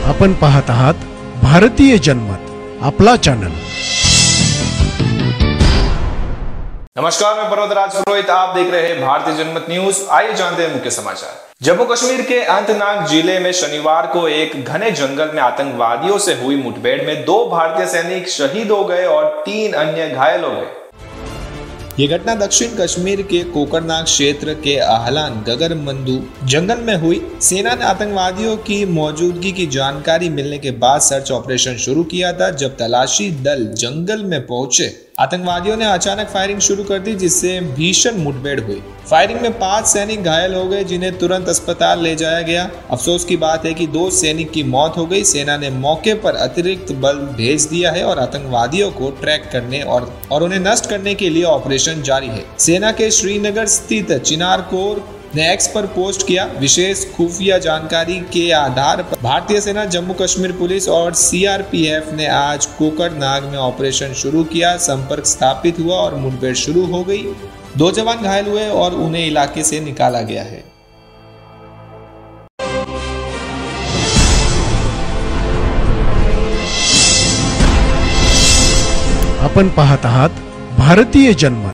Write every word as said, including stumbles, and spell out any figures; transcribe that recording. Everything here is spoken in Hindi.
आपण पाहत आहात भारतीय जनमत, आपला चॅनल। नमस्कार, मैं पर्वतराज पुरोहित, आप देख रहे हैं भारतीय जनमत न्यूज। आइए जानते हैं मुख्य समाचार। जम्मू कश्मीर के अनंतनाग जिले में शनिवार को एक घने जंगल में आतंकवादियों से हुई मुठभेड़ में दो भारतीय सैनिक शहीद हो गए और तीन अन्य घायल हो गए। ये घटना दक्षिण कश्मीर के कोकरनाग क्षेत्र के आहलान गगरमंदू जंगल में हुई। सेना ने आतंकवादियों की मौजूदगी की जानकारी मिलने के बाद सर्च ऑपरेशन शुरू किया था। जब तलाशी दल जंगल में पहुंचे, आतंकवादियों ने अचानक फायरिंग शुरू कर दी, जिससे भीषण मुठभेड़ हुई। फायरिंग में पांच सैनिक घायल हो गए, जिन्हें तुरंत अस्पताल ले जाया गया। अफसोस की बात है कि दो सैनिक की मौत हो गई। सेना ने मौके पर अतिरिक्त बल भेज दिया है और आतंकवादियों को ट्रैक करने और, और उन्हें नष्ट करने के लिए ऑपरेशन जारी है। सेना के श्रीनगर स्थित चिनार कोर ने एक्स पर पोस्ट किया। विशेष खुफिया जानकारी के आधार पर भारतीय सेना, जम्मू कश्मीर पुलिस और सीआरपीएफ ने आज कोकरनाग में ऑपरेशन शुरू किया। संपर्क स्थापित हुआ और मुठभेड़ शुरू हो गई। दो जवान घायल हुए और उन्हें इलाके से निकाला गया है। आपण पाहत आहात भारतीय जनमत।